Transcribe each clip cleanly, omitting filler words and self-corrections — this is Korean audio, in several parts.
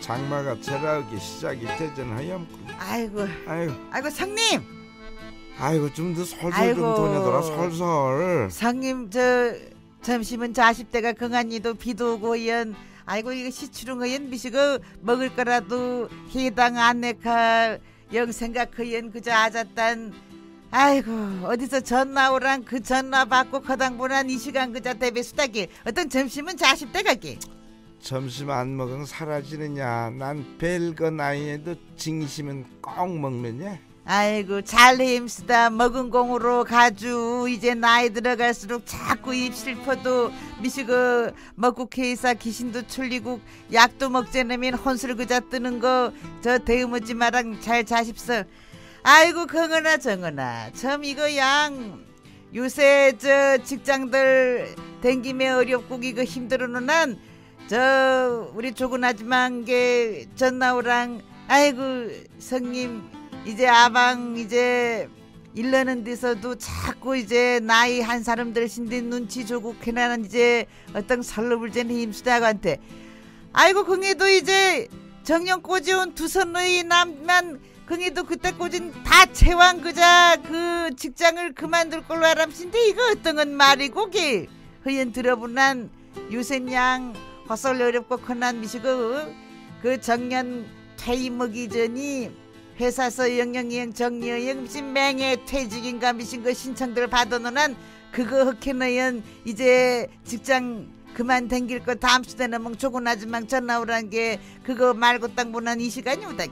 장마가 절하게 시작이 되잖아요. 아이고 성님. 아이고 좀 더 솔솔 좀 도내더라 솔솔. 성님 점심은 저 40대가 긍한이도 비도 오고 이거 시추릉 어연 미시고 먹을 거라도 해당 안내카 영 생각하연 그저 아잤단. 아이고 어디서 전화 오랑 그 전화 받고 거당보난 이 시간 그저 대배 수다기 어떤 점심은 저 40대 가기. 점심 안 먹으면 사라지느냐. 난 별거 나이에도 징심은 꼭 먹느냐. 아이고 잘해 임수다. 먹은 공으로 가주. 이제 나이 들어갈수록 자꾸 입 슬퍼도 미시고 먹고 케이사 귀신도 출리고 약도 먹재내면 혼술 그자 뜨는 거 저 대음어지 마랑 잘 자십서. 아이고 긍은아 정은아 참 이거 양 요새 저 직장들 댕김에 어렵고 이거 힘들어는 난 저 우리 조근하지만 게 전나오랑 아이고 성님 이제 아방 이제 일러는 데서도 자꾸 이제 나이 한 사람들 신데 눈치 주고 걔나는 이제 어떤 설러불젠 힘수다한테 아이고 긍이도 이제 정년 꼬지온 두 손의 남만 긍이도 그때 꼬진 다 채왕 그자 그 직장을 그만둘 걸로 알았신데 이거 어떤 건 말이고 기 허연 들어보난 요새냥 헛설 어렵고 큰난 미시고 그 정년 퇴임하기 전이 회사서 영영이영 정리여영 무슨 맹해 퇴직인가 미신 거 신청들 받아놓은 그거 흑해너연 이제 직장 그만 댕길 거 다음 시대는 멍 조곤하지만 전나오란 게 그거 말고 딱 보난 이 시간이 오다기.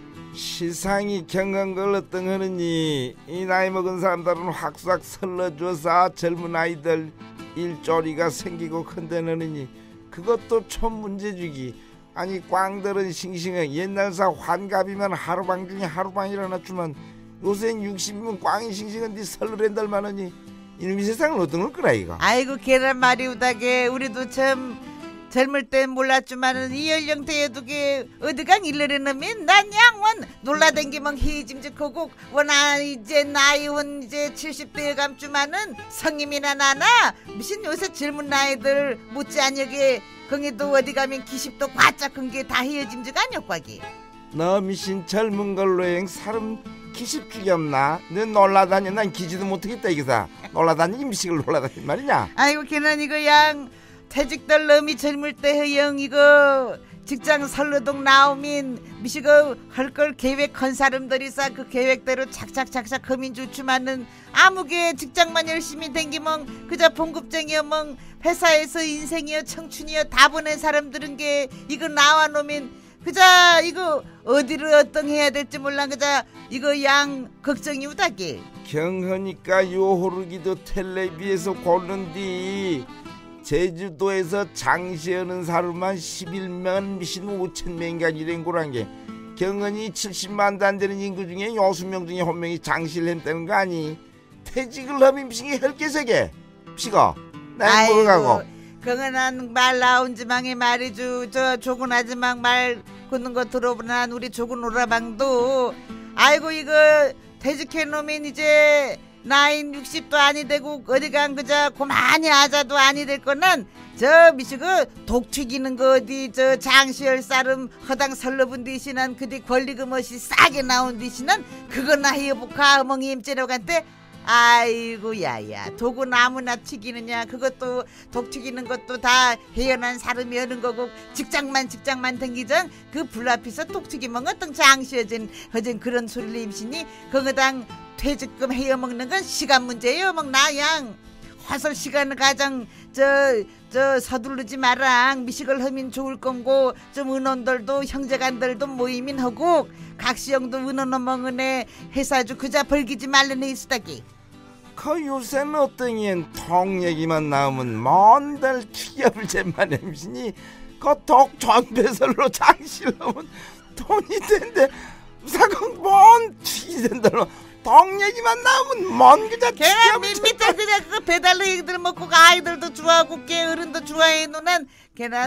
시상이 경건 걸었던 하느니 이 나이 먹은 사람들은 확싹 설러줘서 젊은 아이들 일조리가 생기고 큰데느니 그것도 참 문제주기. 아니 꽝들은 싱싱해. 옛날사 환갑이면 하루방 중에 하루방 일어났지만 요새는 60이면 꽝이 싱싱한데 설레랜달 만하니 이놈의 세상은 어떤 걸 거라 이거. 아이고 걔란 말이 우다게 우리도 참 젊을 땐 몰랐지만은 이 연령대에도 게 어디강 일러려면 난 양원 놀라댕기면 희짐직하고 워나 이제 나이 온 이제 70대에 감주만은 성님이나 나나 무슨 요새 젊은 나이들 못지않게 긍이도 어디 가면 기십도 과짝 큰 게 다 헤어짐즉 아니었과기. 너 미신 젊은 걸로 행 사람 기십 죽였나? 너 놀라다니 난 기지도 못하겠다 이거사. 놀라다니 임식을 놀라다니 말이냐. 아이고 걔는 이거 양 퇴직들 놈이 젊을 때 허영 이거 직장 설르동 나오면 미시고 할 걸 계획한 사람들이사 그 계획대로 착착착착 하면 좋지만은 아무게 직장만 열심히 댕기면 그저 봉급쟁이여 회사에서 인생이여 청춘이여 다 보낸 사람들은 게 이거 나와 놓으면 그저 이거 어디를 어떤 해야 될지 몰라 그저 이거 양 걱정이 우다게. 경허니까 요호르기도 텔레비에서 고른디 제주도에서 장시하는 사람만 11만 미신 5,000명까지 된 거란 게 경은이 70만도 안 되는 인구 중에 6명 중에 한 명이 장시를 했다는 거 아니. 퇴직을 하면 미신이 헬게세게 피가 날 먹어가고. 경은한 말 나온 지망에 말이죠. 저 조근하지만 말 굳는 거 들어보난 우리 조근 오라방도 아이고 이거 퇴직해 놓으면 이제 나이 60도 아니 되고 어디간 그저 고만히 아자도 아니 될 거는 저 미시고 독 튀기는 거 어디 저 장시열 쌀음 허당 설러분 뒤시는 그뒤 권리금 멋이 싸게 나온 뒤시는 그거나 해보카 어멍이 임째려간때 아이고 야야 독은 아무나 튀기느냐. 그것도 독 튀기는 것도 다 해연한 사람이 하는 거고 직장만 댕기전 그 불앞에서 독 튀기면 어떤 장시여진 허전 그런 소리를 임시니 그거당 퇴직금 헤어먹는 건 시간 문제예요. 나양 화설 시간을 가장 저 서두르지 마랑 미식을 하면 좋을 건고 좀 은원들도 형제간들도 모이민 하고 각시형도 은원 어멍은에 회사주 그자 벌기지 말래네 있으다기. 그 요새는 어떤 이엔 통 얘기만 나오면 먼들 취업을 제만 햄시니 그 독 전배설로 장실하면 돈이 된대. 사건 뭔 취이 된다로 덕 얘기만 나오면 먼 그자 걔가 밑에 그냥 그 배달로 얘기들 먹고 아이들도 좋아하고 걔 어른도 좋아해 누난 걔는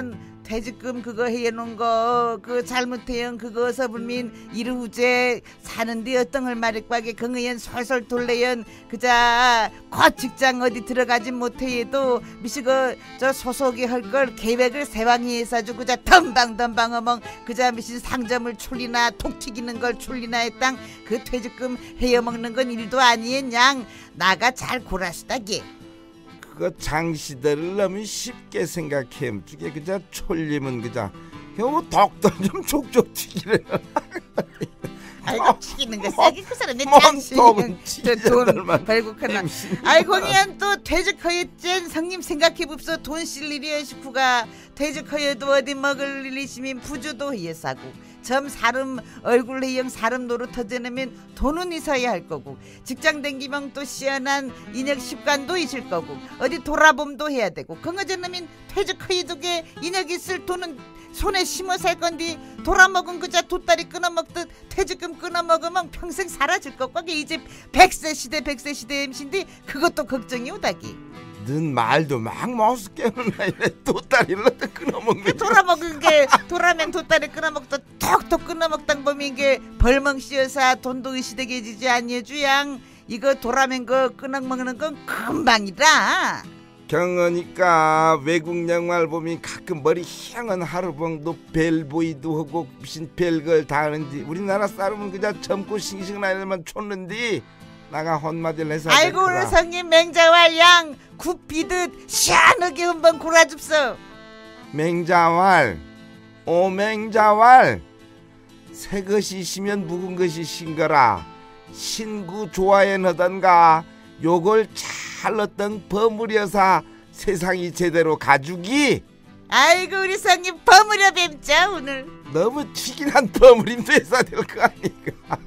퇴직금 그거 해놓은 거 그 잘못해연 그거 서불민 이르후제 사는데 어떤 걸 말익박에 긍의연 솔솔 돌래연 그자 곧 직장 어디 들어가지 못해도 미시그 저 소속이 할 걸 계획을 세왕이 해사주 그자 덤방덤방 어멍 그자 미신 상점을 출리나 독 튀기는 걸 출리나 했당 그 퇴직금 해여먹는 건 일도 아니엔 양 나가 잘 골았다기. 그거 장시대를 너무 쉽게 생각해. 주게 그자 촐림은 그자 요 덕들 좀 족족 튀기래. 아이고 튀기는 거 싸게 그 사람의 몸통은 돈 발국하나. 아이고 그냥 또 퇴직허였젠 성님 생각해봅소. 돈 쓸 일이 식구가 퇴직허여도 어디 먹을 일이 시민 부주도 해사고 점 사람 얼굴 해영 사람 노릇하자면 돈은 있어야 할 거고 직장 댕기면 또 시원한 인역 습관도 있을 거고 어디 돌아봄도 해야 되고 그거저놈인 퇴직허이도게 인역 있을 돈은 손에 심어 살 건디 돌아먹은 그자 돗다리 끊어먹듯 퇴직금 끊어먹으면 평생 사라질 것 같게 이제 100세 시대 MC인데 그것도 걱정이 오다기. 넌 말도 막 못쓰 깨는 나이네. 돗다리를 끊어먹는 그 돌아먹은 게 돌아면 돗다리 끊어먹다 톡톡 끊어먹당 범인 게 벌멍 씌어서 돈도 의시되게 지지 않여주양. 이거 돌아면 거 끊어먹는 건 금방이라. 경어니까 외국 영화를 보면 가끔 머리 향한 하루봉도 벨보이도 하고 무슨 별걸 다 하는지 우리나라 사람은 그냥 젊고 싱싱나이들만 쫓는디 나가 혼마들 해서. 아이고 우리 성님 맹자왈 양 굽히듯 시원하게 한번 골아줍소. 맹자왈 오맹자왈 새 것이 시면 묵은 것이 신거라. 신구 좋아해 너던가 요걸 잘 넣던 버무려서 세상이 제대로 가죽이. 아이고 우리 성님 버무려 뵙자 오늘. 너무 튀긴한 버무림 돼서 될 거 아니까.